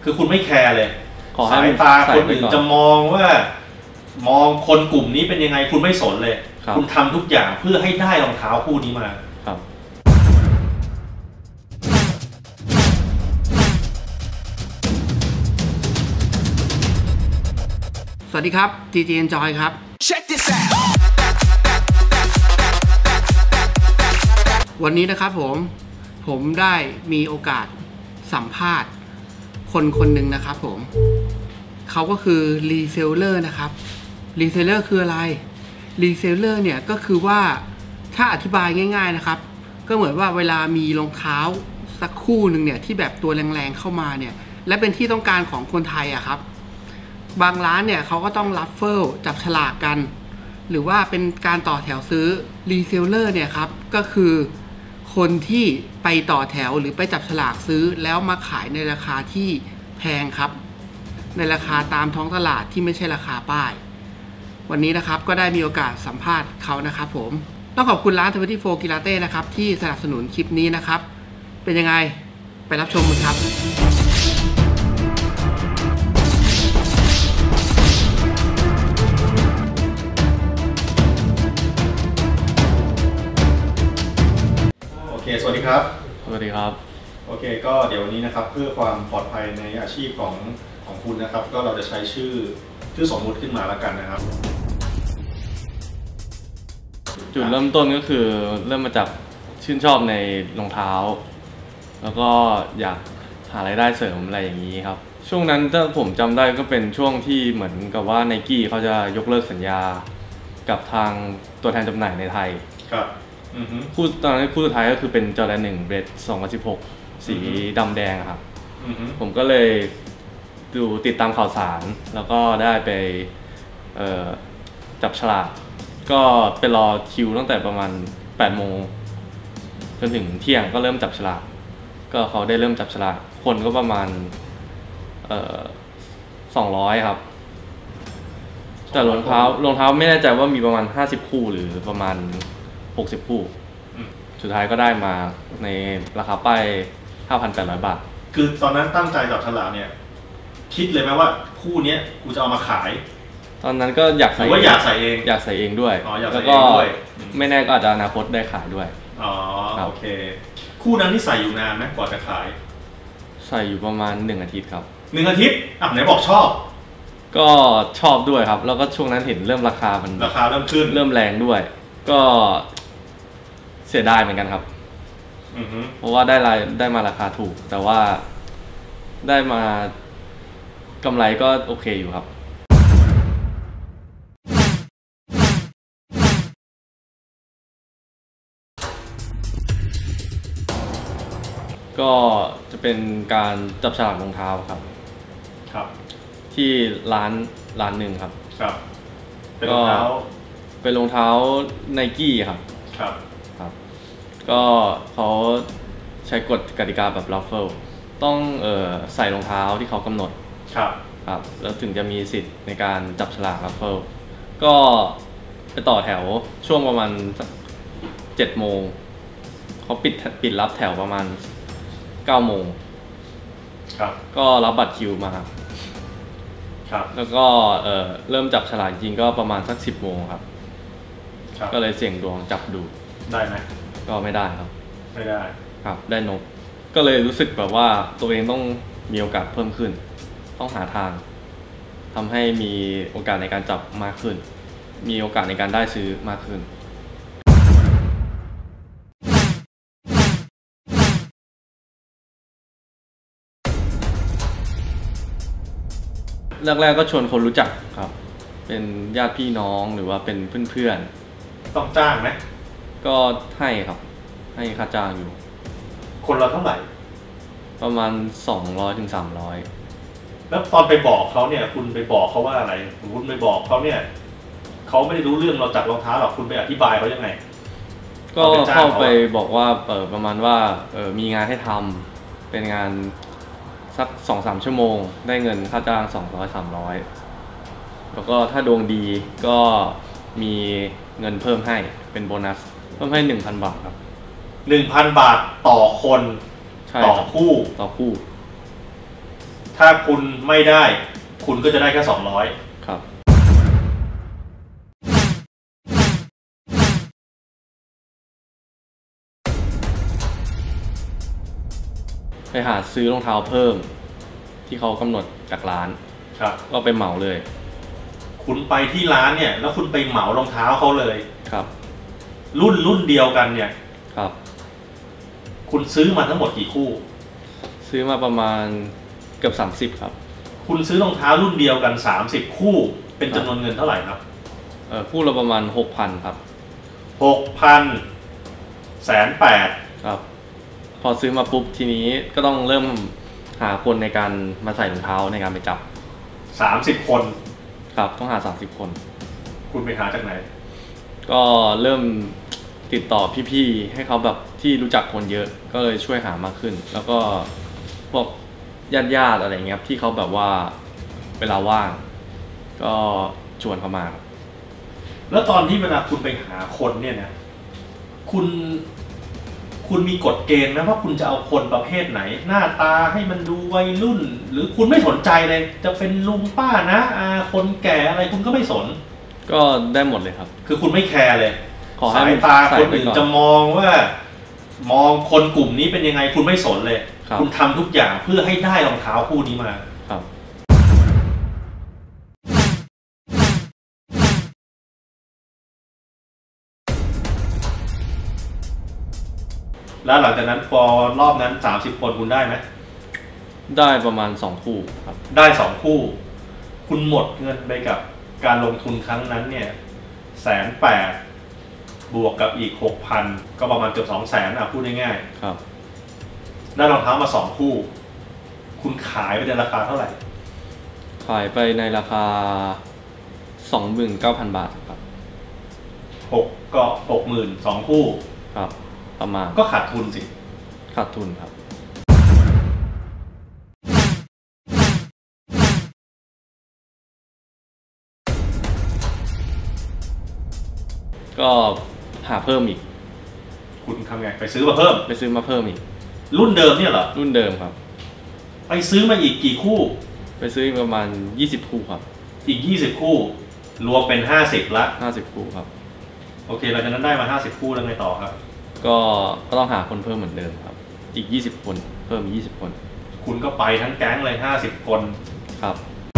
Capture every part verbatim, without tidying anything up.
คือคุณไม่แคร์เลยสายตาคนอื่นจะมองว่ามองคนกลุ่มนี้เป็นยังไงคุณไม่สนเลยคุณทำทุกอย่างเพื่อให้ได้รองเท้าคู่นี้มาครับสวัสดีครับ จี จี Enjoy ครับ Check this out วันนี้นะครับผมผมได้มีโอกาสสัมภาษณ์คนคนหนึ่งนะครับผมเขาก็คือรีเซลเลอร์นะครับรีเซลเลอร์คืออะไรรีเซลเลอร์เนี่ยก็คือว่าถ้าอธิบายง่ายๆนะครับก็เหมือนว่าเวลามีรองเท้าสักคู่หนึ่งเนี่ยที่แบบตัวแรงๆเข้ามาเนี่ยและเป็นที่ต้องการของคนไทยอะครับบางร้านเนี่ยเขาก็ต้องรับเฟิลจับฉลากกันหรือว่าเป็นการต่อแถวซื้อรีเซลเลอร์เนี่ยครับก็คือคนที่ไปต่อแถวหรือไปจับฉลากซื้อแล้วมาขายในราคาที่แพงครับในราคาตามท้องตลาดที่ไม่ใช่ราคาป้ายวันนี้นะครับก็ได้มีโอกาสสัมภาษณ์เขานะครับผมต้องขอบคุณร้านยี่สิบสี่กิลาเต้นะครับที่สนับสนุนคลิปนี้นะครับเป็นยังไงไปรับชมกันครับโอเคสวัสดีครับสวัสดีครับโอเคก็เดี๋ยววันนี้นะครับเพื่อความปลอดภัยในอาชีพของของคุณนะครับก็เราจะใช้ชื่อชื่อสมมุติขึ้นมาแล้วกันนะครับจุดเริ่มต้นก็คือเริ่มมาจากชื่นชอบในรองเท้าแล้วก็อยากหารายได้เสริมอะไรอย่างนี้ครับช่วงนั้นถ้าผมจำได้ก็เป็นช่วงที่เหมือนกับว่า Nike เขาจะยกเลิกสัญญากับทางตัวแทนจำหน่ายในไทยครับคู่ตอนนั้นคู่สุดท้ายก็คือเป็นจอร์แดนหนึ่งเบสสองพันสิบหกสีดำแดงครับผมก็เลยดูติดตามข่าวสารแล้วก็ได้ไปจับฉลากก็ไปรอคิวตั้งแต่ประมาณแปดโมงจนถึงเที่ยงก็เริ่มจับฉลากก็เขาได้เริ่มจับฉลากคนก็ประมาณสองร้อยครับแต่รองเท้ารองเท้าไม่แน่ใจว่ามีประมาณห้าสิบคู่หรือประมาณหกสิบคู่สุดท้ายก็ได้มาในราคาป้าย ห้าพันแปดร้อย บาทคือตอนนั้นตั้งใจจับฉลากเนี่ยคิดเลยไหมว่าคู่นี้กูจะเอามาขายตอนนั้นก็อยากใส่ว่าอยากใส่เองอยากใส่เองด้วยแล้วก็ไม่แน่ก็อาจจะอนาคตได้ขายด้วยอ๋อโอเคคู่นั้นที่ใส่อยู่นานไหมกว่าจะขายใส่อยู่ประมาณหนึ่งอาทิตย์ครับหนึ่งอาทิตย์อ่ะไหนบอกชอบก็ชอบด้วยครับแล้วก็ช่วงนั้นเห็นเริ่มราคามันราคาเริ่มขึ้นเริ่มแรงด้วยก็เสียดายเหมือนกันครับเพราะว่าได้รายได้มาราคาถูกแต่ว่าได้มากำไรก็โอเคอยู่ครับก็จะเป็นการจับฉลากรองเท้าครับครับที่ร้านร้านหนึ่งครับครับเป็นรองเท้าเป็นรองเท้า Nike ครับครับครับก็เขาใช้กฎกติกาแบบรัฟเฟิลต้องเอ่อใส่รองเท้าที่เขากำหนดครับครับแล้วถึงจะมีสิทธิ์ในการจับฉลากรัฟเฟิลก็ไปต่อแถวช่วงประมาณเจ็ดโมงเขาปิดปิดรับแถวประมาณเก้าโมงครับก็รับบัตรคิวมาครับแล้วก็เอ่อเริ่มจับฉลากจริงก็ประมาณสักสิบโมงครับก็เลยเสี่ยงดวงจับดูได้ไหมก็ไม่ได้ครับไม่ได้ครับได้นกก็เลยรู้สึกแบบว่าตัวเองต้องมีโอกาสเพิ่มขึ้นต้องหาทางทำให้มีโอกาสในการจับมากขึ้นมีโอกาสในการได้ซื้อมากขึ้นแรกๆก็ชวนคนรู้จักครับเป็นญาติพี่น้องหรือว่าเป็นเพื่อนๆต้องจ้างไหมก็ให้ครับให้ค่าจ้างอยู่คนละเท่าไหร่ประมาณสองร้อยถึงสามร้อยแล้วตอนไปบอกเขาเนี่ยคุณไปบอกเขาว่าอะไรคุณไปบอกเขาเนี่ยเขาไม่ได้รู้เรื่องเราจับรองเท้าหรอกคุณไปอธิบายเขายังไงก็เข้าไปบอกว่าเปิดประมาณว่าเออมีงานให้ทำเป็นงานสักสองสามชั่วโมงได้เงินค่าจ้างสองร้อยสามร้อยแล้วก็ถ้าดวงดีก็มีเงินเพิ่มให้เป็นโบนัสเพิ่มให้หนึ่งพันบาทครับหนึ่งพันบาทต่อคนต่อคู่ต่อคู่ถ้าคุณไม่ได้คุณก็จะได้แค่สองร้อยครับไปหาซื้อรองเท้าเพิ่มที่เขากำหนดจากร้านครับก็ไปเหมาเลยคุณไปที่ร้านเนี่ยแล้วคุณไปเหมารองเท้าเขาเลยครับรุ่นรุ่นเดียวกันเนี่ยครับคุณซื้อมาทั้งหมดกี่คู่ซื้อมาประมาณเกือบสามสิบครับคุณซื้อรองเท้ารุ่นเดียวกันสามสิบคู่เป็นจำนวนเงินเท่าไหร่ครับเออคู่ละประมาณหกพันครับหกพันแสนแปดครับพอซื้อมาปุ๊บทีนี้ก็ต้องเริ่มหาคนในการมาใส่รองเท้าในการไปจับสามสิบคนครับต้องหาสามสิบคนคุณไปหาจากไหนก็เริ่มติดต่อพี่ๆให้เขาแบบที่รู้จักคนเยอะก็เลยช่วยหามากขึ้นแล้วก็พวกญาติๆอะไรเงี้ยที่เขาแบบว่าเวลาว่างก็ชวนเขามาแล้วตอนที่เวลาคุณไปหาคนเนี่ยนะคุณคุณมีกฎเกณฑ์ไหมว่าคุณจะเอาคนประเภทไหนหน้าตาให้มันดูวัยรุ่นหรือคุณไม่สนใจเลยจะเป็นลุงป้านะอาคนแก่อะไรคุณก็ไม่สนก็ได้หมดเลยครับคือคุณไม่แคร์เลยสายตาคนอื่นจะมองว่ามองคนกลุ่มนี้เป็นยังไงคุณไม่สนเลยคุณทำทุกอย่างเพื่อให้ได้รองเท้าคู่นี้มาครับแล้วหลังจากนั้นพอรอบนั้นสามสิบคนคุณได้ไหมได้ประมาณสองคู่ครับได้สองคู่คุณหมดเงินไปกับการลงทุนครั้งนั้นเนี่ยแสนแปดบวกกับอีกหกพันก็ประมาณเกือบสองแสนอ่ะพูดง่ายๆครับได้รองเท้ามาสองคู่คุณขายไปในราคาเท่าไหร่ขายไปในราคาสองหมื่นเก้าพันบาทครับหกก็หกหมื่นสองคู่ครับประมาณก็ขาดทุนสิขาดทุนครับก็หาเพิ่มอีกคุณทำไงไปซื้อมาเพิ่มไปซื้อมาเพิ่มอีกรุ่นเดิมเนี่ยเหรอรุ่นเดิมครับไปซื้อมาอีกกี่คู่ไปซื้อประมาณยี่สิบคู่ครับอีกยี่สิบคู่รวมเป็นห้าสิบละห้าสิบคู่ครับโอเคหลังจากนั้นได้มาห้าสิบคู่แล้วไงต่อครับก็ก็ต้องหาคนเพิ่มเหมือนเดิมครับอีกยี่สิบคนเพิ่มยี่สิบคนคุณก็ไปทั้งแก๊งเลยห้าสิบคนครับ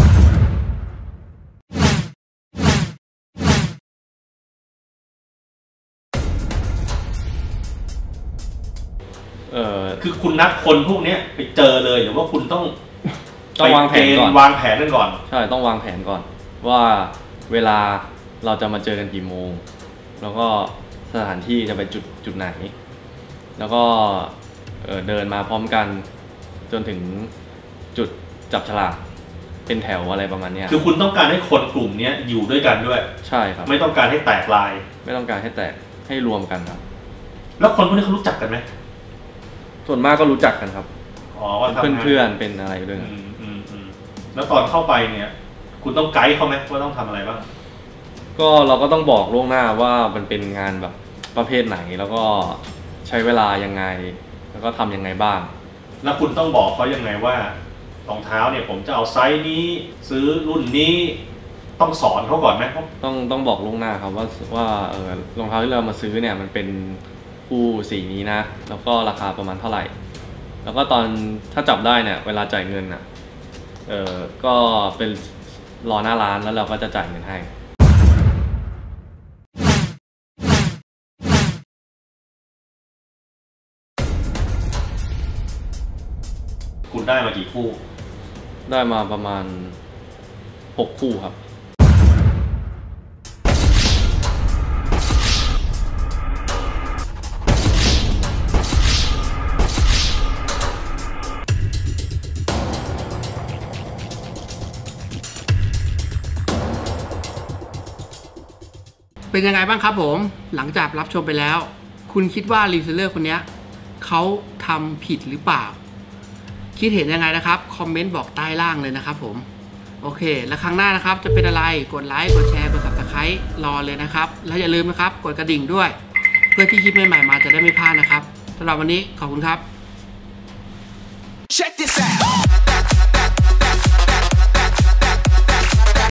เออคือคุณนัดคนพวกนี้ไปเจอเลยหรือว่าคุณต้องต้องวางแผนก่อนวางแผนกันก่อนใช่ต้องวางแผนก่อนว่าเวลาเราจะมาเจอกันกี่โมงแล้วก็สถานที่จะไปจุดจุดไหนแล้วก็เออเดินมาพร้อมกันจนถึงจุดจับฉลากเป็นแถวอะไรประมาณนี้คือคุณต้องการให้คนกลุ่มนี้อยู่ด้วยกันด้วยใช่ครับไม่ต้องการให้แตกลายไม่ต้องการให้แตกให้รวมกันครับแล้วคนพวกนี้เขารู้จักกันไหมส่วนมากก็รู้จักกันครับอ๋อว่าเพื่อนเพื่อนเป็นอะไรด้วยแล้วตอนเข้าไปเนี่ยคุณต้องไกด์เขาไหมว่าต้องทำอะไรบ้างก็เราก็ต้องบอกล่วงหน้าว่ามันเป็นงานแบบประเภทไหนแล้วก็ใช้เวลายังไงแล้วก็ทำยังไงบ้างแล้วคุณต้องบอกเขายังไงว่ารองเท้าเนี่ยผมจะเอาไซส์นี้ซื้อรุ่นนี้ต้องสอนเขาก่อนไหมต้องต้องบอกล่วงหน้าครับว่าว่าเออรองเท้าที่เรามาซื้อเนี่ยมันเป็นคู่สีนี้นะแล้วก็ราคาประมาณเท่าไหร่แล้วก็ตอนถ้าจับได้เนี่ยเวลาจ่ายเงินอ่ะเออก็เป็นรอหน้าร้านแล้วเราก็จะจ่ายเงินให้คุณได้มากี่คู่ได้มาประมาณหกคู่ครับเป็นยังไงบ้างครับผมหลังจากรับชมไปแล้วคุณคิดว่ารีเซลเลอร์คนนี้เขาทำผิดหรือเปล่าคิดเห็นยังไงนะครับคอมเมนต์บอกใต้ล่างเลยนะครับผมโอเคแล้วครั้งหน้านะครับจะเป็นอะไรกดไลค์กดแชร์กด ซับสไครบ์ รอเลยนะครับแล้วอย่าลืมนะครับกดกระดิ่งด้วยเพื่อที่คลิปใหม่ๆมาจะได้ไม่พลาดนะครับสำหรับวันนี้ขอบคุณครับ Check this out